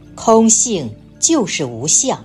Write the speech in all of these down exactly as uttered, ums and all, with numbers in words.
空性就是无相。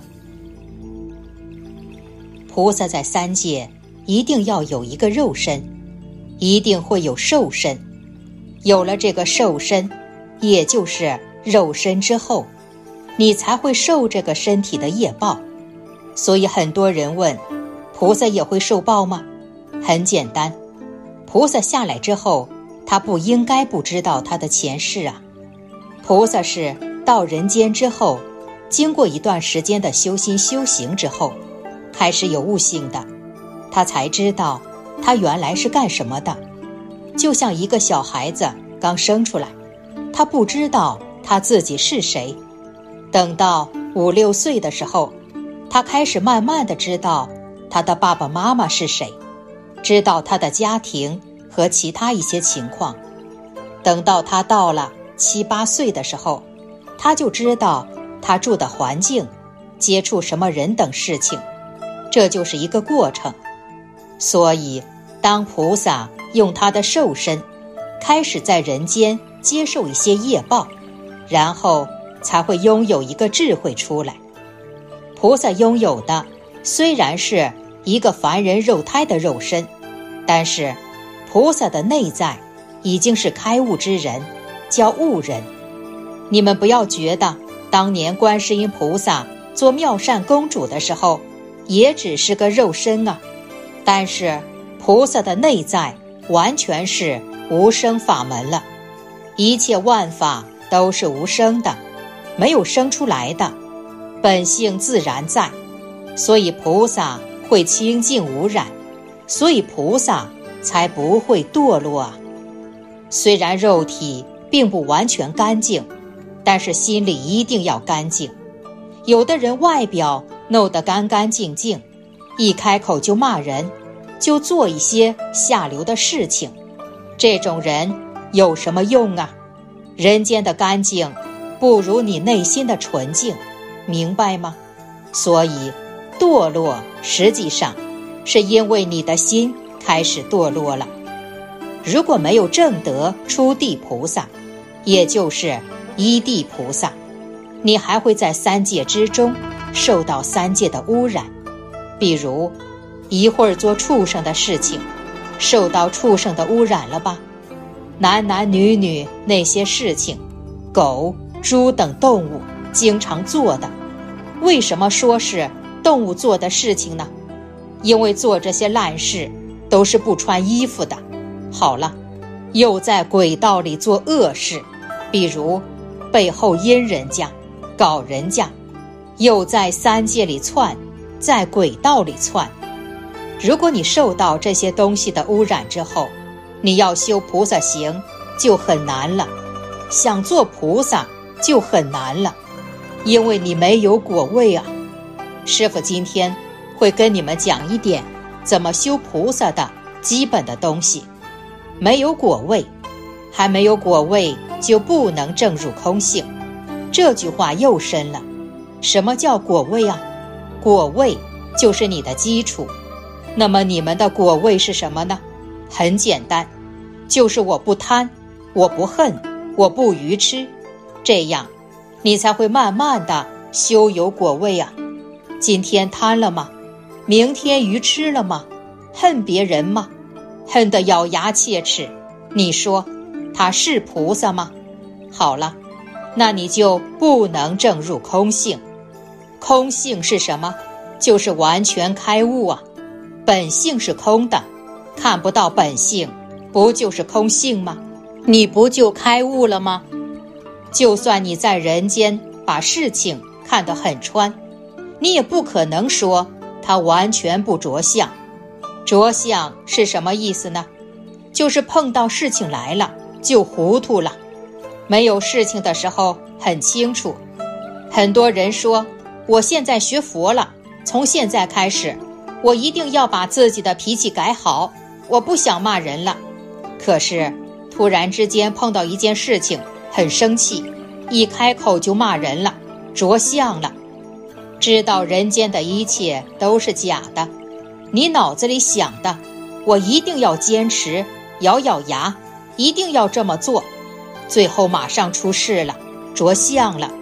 菩萨在三界一定要有一个肉身，一定会有兽身。有了这个兽身，也就是肉身之后，你才会受这个身体的业报。所以很多人问，菩萨也会受报吗？很简单，菩萨下来之后，他不应该不知道他的前世啊。菩萨是到人间之后，经过一段时间的修心修行之后，开始有悟性的，他才知道他原来是干什么的。就像一个小孩子刚生出来，他不知道他自己是谁，等到五六岁的时候，他开始慢慢地知道他的爸爸妈妈是谁，知道他的家庭和其他一些情况。等到他到了七八岁的时候，他就知道他住的环境，接触什么人等事情，这就是一个过程。所以当菩萨用他的兽身开始在人间接受一些业报，然后才会拥有一个智慧出来。菩萨拥有的虽然是一个凡人肉胎的肉身，但是菩萨的内在已经是开悟之人，叫悟人。你们不要觉得当年观世音菩萨做妙善公主的时候也只是个肉身啊，但是菩萨的内在完全是无生法门了。一切万法都是无生的，没有生出来的，本性自然在，所以菩萨会清净无染，所以菩萨才不会堕落啊。虽然肉体并不完全干净，但是心里一定要干净。有的人外表弄得干干净净，一开口就骂人，就做一些下流的事情，这种人有什么用啊？人间的干净不如你内心的纯净，明白吗？所以堕落实际上是因为你的心开始堕落了。如果没有正德初地菩萨，也就是一地菩萨，你还会在三界之中受到三界的污染。比如一会儿做畜生的事情，受到畜生的污染了吧？男男女女那些事情，狗、猪等动物经常做的，为什么说是动物做的事情呢？因为做这些烂事都是不穿衣服的。好了，又在轨道里做恶事，比如背后阴人家，搞人家，又在三界里窜，在轨道里窜。如果你受到这些东西的污染之后，你要修菩萨行就很难了，想做菩萨就很难了，因为你没有果位啊。师父今天会跟你们讲一点怎么修菩萨的基本的东西。没有果位，还没有果位就不能证入空性，这句话又深了。什么叫果位啊？果位就是你的基础。那么你们的果位是什么呢？很简单，就是我不贪，我不恨，我不愚痴，这样你才会慢慢的修有果位啊。今天贪了吗？明天愚痴了吗？恨别人吗？恨得咬牙切齿，你说他是菩萨吗？好了，那你就不能证入空性。空性是什么？就是完全开悟啊。本性是空的，看不到本性，不就是空性吗？你不就开悟了吗？就算你在人间把事情看得很穿，你也不可能说它完全不着相。着相是什么意思呢？就是碰到事情来了就糊涂了，没有事情的时候很清楚。很多人说我现在学佛了，从现在开始我一定要把自己的脾气改好，我不想骂人了。可是突然之间碰到一件事情很生气，一开口就骂人了，着相了。知道人间的一切都是假的，你脑子里想的我一定要坚持，咬咬牙一定要这么做，最后马上出事了，着相了。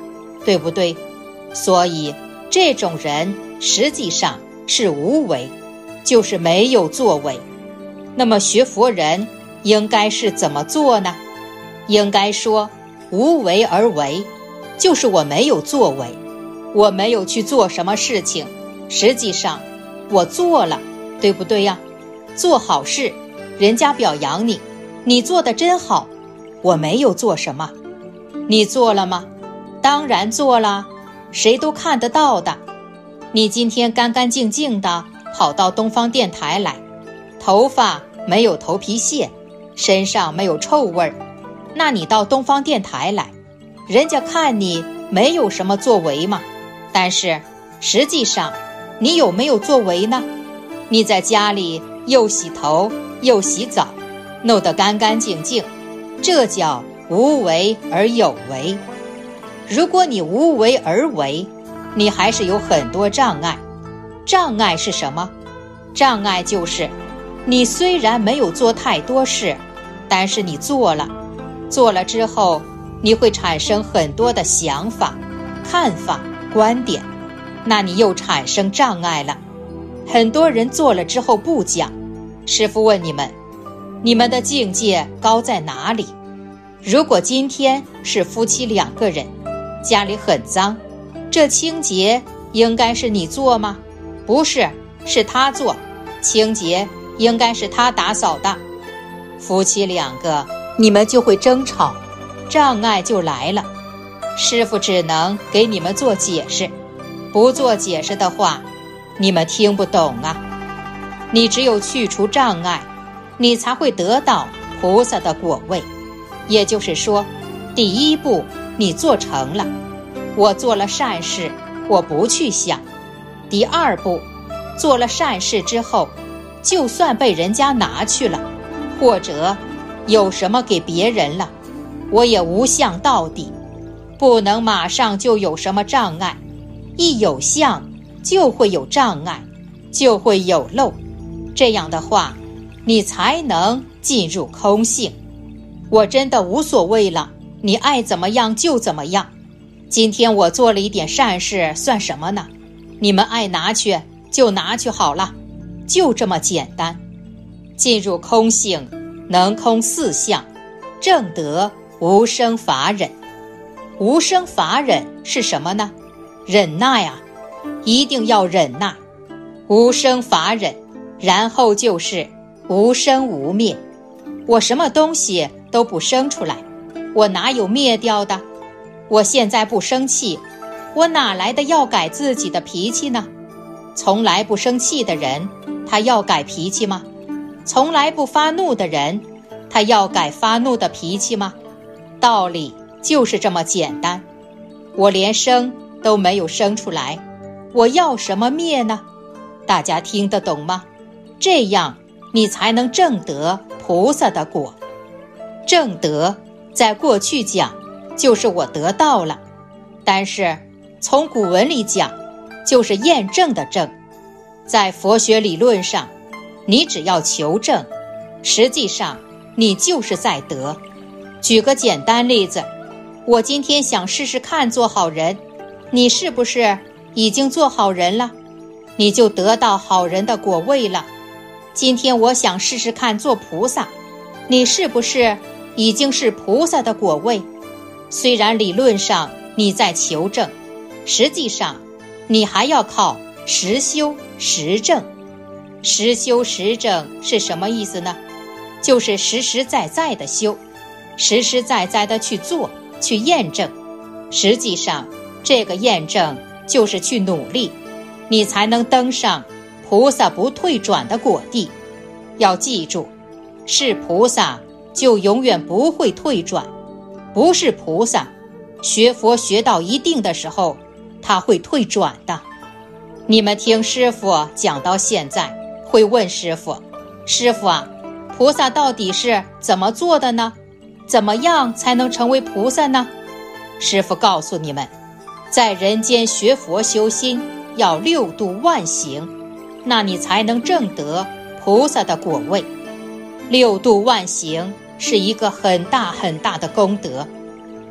对不对？所以这种人实际上是无为，就是没有作为。那么学佛人应该是怎么做呢？应该说无为而为，就是我没有作为，我没有去做什么事情，实际上我做了，对不对呀？做好事，人家表扬你，你做得真好，我没有做什么。你做了吗？当然做了，谁都看得到的。你今天干干净净的跑到东方电台来，头发没有头皮屑，身上没有臭味儿，那你到东方电台来，人家看你没有什么作为嘛。但是实际上你有没有作为呢？你在家里又洗头又洗澡，弄得干干净净，这叫无为而有为。如果你无为而为，你还是有很多障碍。障碍是什么？障碍就是你虽然没有做太多事，但是你做了，做了之后你会产生很多的想法、看法、观点，那你又产生障碍了。很多人做了之后不讲，师父问你们，你们的境界高在哪里？如果今天是夫妻两个人，家里很脏，这清洁应该是你做吗？不是，是他做，清洁应该是他打扫的。夫妻两个，你们就会争吵，障碍就来了。师父只能给你们做解释，不做解释的话，你们听不懂啊。你只有去除障碍，你才会得到菩萨的果位。也就是说，第一步你做成了，我做了善事，我不去想。第二步，做了善事之后，就算被人家拿去了，或者有什么给别人了，我也无相到底，不能马上就有什么障碍。一有相就会有障碍，就会有漏，这样的话你才能进入空性。我真的无所谓了，你爱怎么样就怎么样。今天我做了一点善事算什么呢？你们爱拿去就拿去好了，就这么简单。进入空性，能空四相，正得无生法忍。无生法忍是什么呢？忍耐啊，一定要忍耐。无生法忍，然后就是无生无灭。我什么东西都不生出来，我哪有灭掉的？我现在不生气，我哪来的要改自己的脾气呢？从来不生气的人，他要改脾气吗？从来不发怒的人，他要改发怒的脾气吗？道理就是这么简单。我连生都没有生出来，我要什么灭呢？大家听得懂吗？这样你才能证得菩萨的果。证得在过去讲就是我得到了，但是从古文里讲就是验证的证。在佛学理论上，你只要求证，实际上你就是在得。举个简单例子，我今天想试试看做好人，你是不是已经做好人了？你就得到好人的果位了。今天我想试试看做菩萨，你是不是已经是菩萨的果位？虽然理论上你在求证，实际上你还要靠实修实证。实修实证是什么意思呢？就是实实在在的修，实实在在的去做，去验证。实际上这个验证就是去努力，你才能登上菩萨不退转的果地。要记住，是菩萨就永远不会退转，不是菩萨学佛学到一定的时候他会退转的。你们听师父讲到现在，会问师父，师父啊，菩萨到底是怎么做的呢？怎么样才能成为菩萨呢？师父告诉你们，在人间学佛修心要六度万行，那你才能证得菩萨的果位。六度万行是一个很大很大的功德。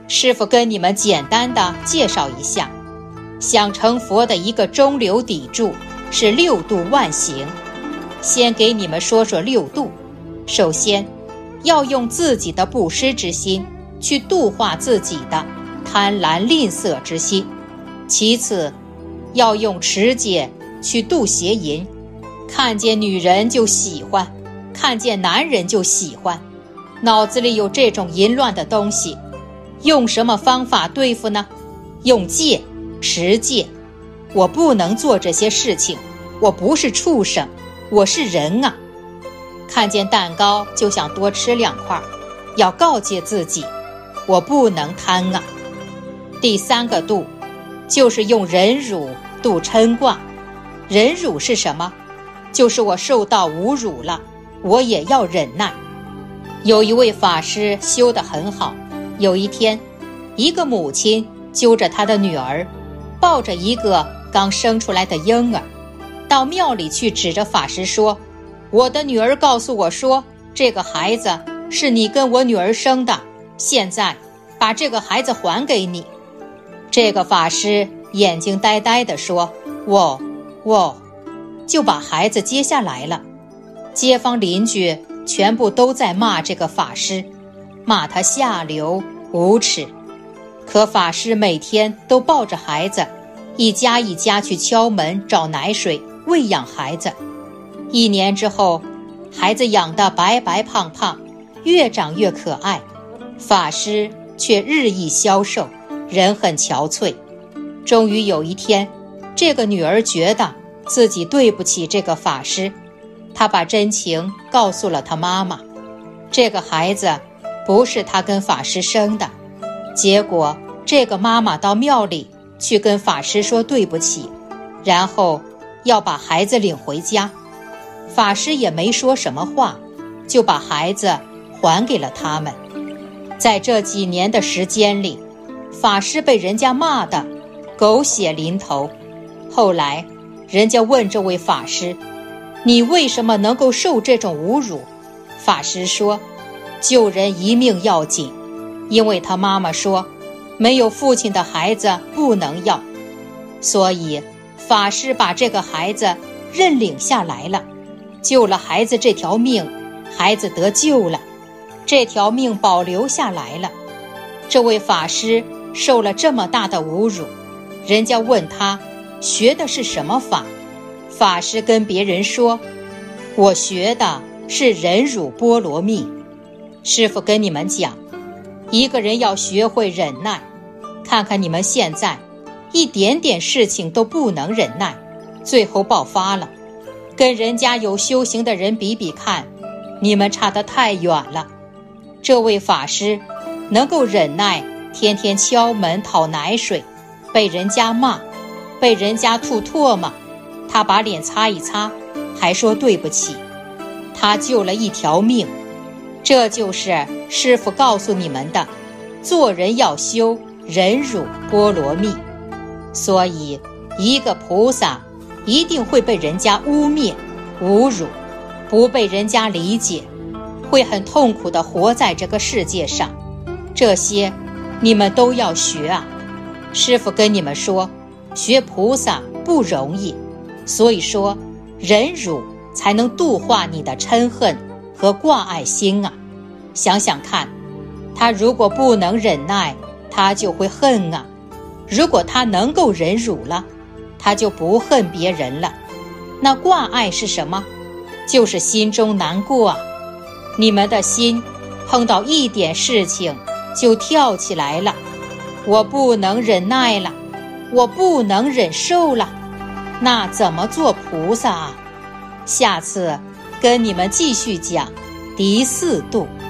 师父跟你们简单的介绍一下，想成佛的一个中流砥柱是六度万行。先给你们说说六度。首先，要用自己的布施之心去度化自己的贪婪吝啬之心。其次，要用持戒去度邪淫，看见女人就喜欢，看见男人就喜欢，脑子里有这种淫乱的东西，用什么方法对付呢？用戒，持戒。我不能做这些事情，我不是畜生，我是人啊。看见蛋糕就想多吃两块，要告诫自己，我不能贪啊。第三个度，就是用忍辱度嗔卦。忍辱是什么？就是我受到侮辱了，我也要忍耐。有一位法师修得很好，有一天，一个母亲揪着她的女儿，抱着一个刚生出来的婴儿，到庙里去指着法师说，我的女儿告诉我说，这个孩子是你跟我女儿生的，现在把这个孩子还给你。这个法师眼睛呆呆地说，我我就把孩子接下来了。街坊邻居全部都在骂这个法师，骂他下流无耻。可法师每天都抱着孩子，一家一家去敲门找奶水喂养孩子。一年之后，孩子养得白白胖胖，越长越可爱，法师却日益消瘦，人很憔悴。终于有一天，这个女儿觉得自己对不起这个法师，她把真情告诉了她妈妈。这个孩子不是她跟法师生的，结果这个妈妈到庙里去跟法师说对不起，然后要把孩子领回家。法师也没说什么话，就把孩子还给了他们。在这几年的时间里，法师被人家骂得狗血淋头。后来人家问这位法师，你为什么能够受这种侮辱？法师说，救人一命要紧，因为他妈妈说，没有父亲的孩子不能要，所以法师把这个孩子认领下来了，救了孩子这条命，孩子得救了，这条命保留下来了。这位法师受了这么大的侮辱，人家问他学的是什么法，法师跟别人说，我学的是忍辱波罗蜜。师父跟你们讲，一个人要学会忍耐。看看你们现在一点点事情都不能忍耐，最后爆发了，跟人家有修行的人比比看，你们差得太远了。这位法师能够忍耐，天天敲门讨奶水，被人家骂，被人家吐唾沫，他把脸擦一擦，还说对不起，他救了一条命。这就是师父告诉你们的，做人要修忍辱波罗蜜。所以一个菩萨一定会被人家污蔑侮辱，不被人家理解，会很痛苦地活在这个世界上。这些你们都要学啊。师父跟你们说，学菩萨不容易，所以说忍辱才能度化你的嗔恨和挂碍心啊。想想看，他如果不能忍耐，他就会恨啊。如果他能够忍辱了，他就不恨别人了。那挂碍是什么？就是心中难过啊。你们的心碰到一点事情就跳起来了，我不能忍耐了，我不能忍受了，那怎么做菩萨啊？下次跟你们继续讲第四度。